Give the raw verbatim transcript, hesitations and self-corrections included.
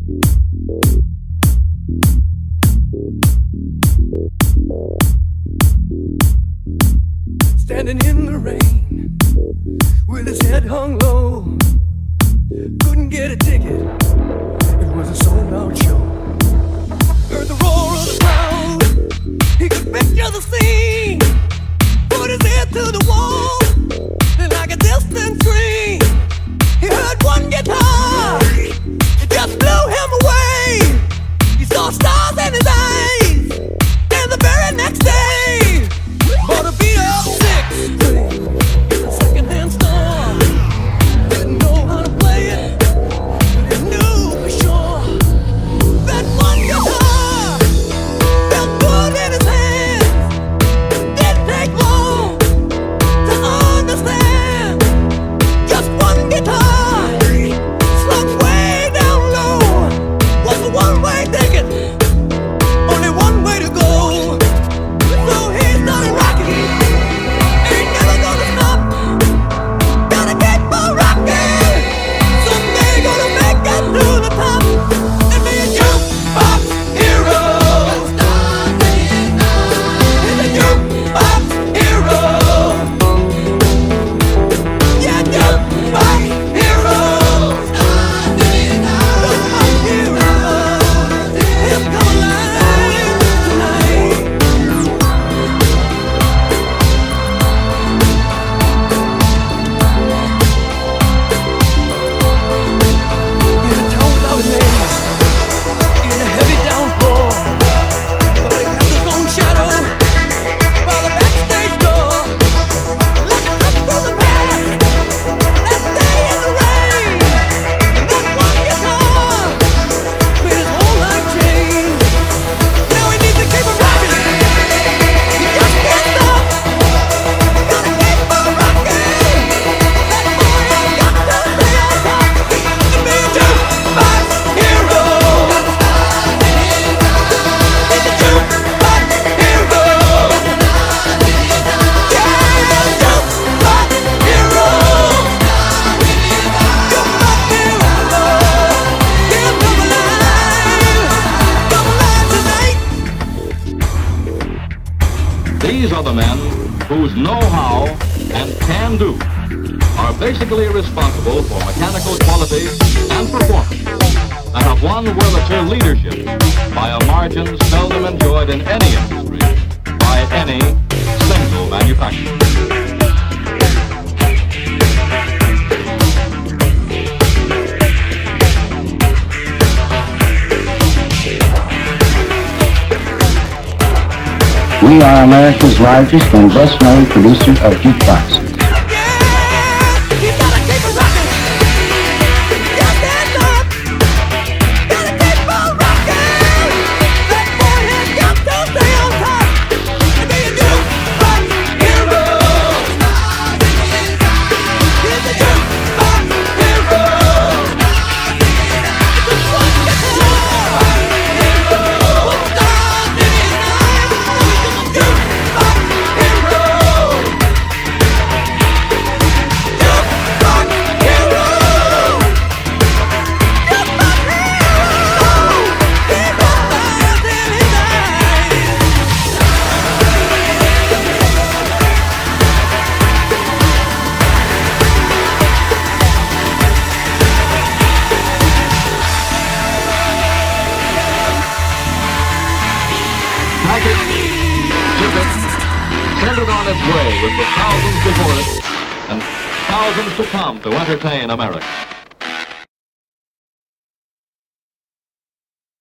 Standing in the rain with his head hung low, couldn't get a ticket, it was a sold-out show. Heard the roar of the crowd, he could picture the scene, put his ear to the wall, and like a distant scream, he heard one guitar, it just blew him away. He saw stars in his eyes, and the very next day bought a beat up six in a second-hand store. Didn't know how to play it, but he knew for sure that one guitar felt good in his hands. Didn't take long to understand. Just one guitar slung way down low was a one-way ticket, only one way to go. So he started rocking, ain't never gonna stop, gotta keep on rocking. Someday gonna make it to the top and be a jukebox hero. He's a jukebox hero. Yeah, jukebox hero. Jukebox hero. He'll come alive tonight. In a town without a name, in a heavy downpour, but it has its own shadow by the backstage door. Like a trip through the past, that day in the rain, and that one guitar made his whole life change. Now he needs to keep on rocking, he just can't stop, gotta keep on rocking. That boy has got to stay on top and be a jukebox hero. He's a jukebox hero. Yeah, jukebox hero. Jukebox hero. He'll come alive, come alive tonight. These are the men whose know-how and can-do are basically responsible for mechanical quality and performance, and have won Wurlitzer leadership by a margin seldom enjoyed in any industry by any single manufacturer. We are America's largest and best-known producer of jukeboxes. Yeah, you gotta keep it rocking. Just stand up. Gotta keep on rocking. That boy has got to stay on top and be a jukebox hero. He's a jukebox hero. Just one guitar. One star in his eyes. He's a jukebox hero. Jukebox hero. Jukebox hero. He got stars in his eyes. Pack it, ship it, send it on its way with the thousands before it and thousands to come to entertain America.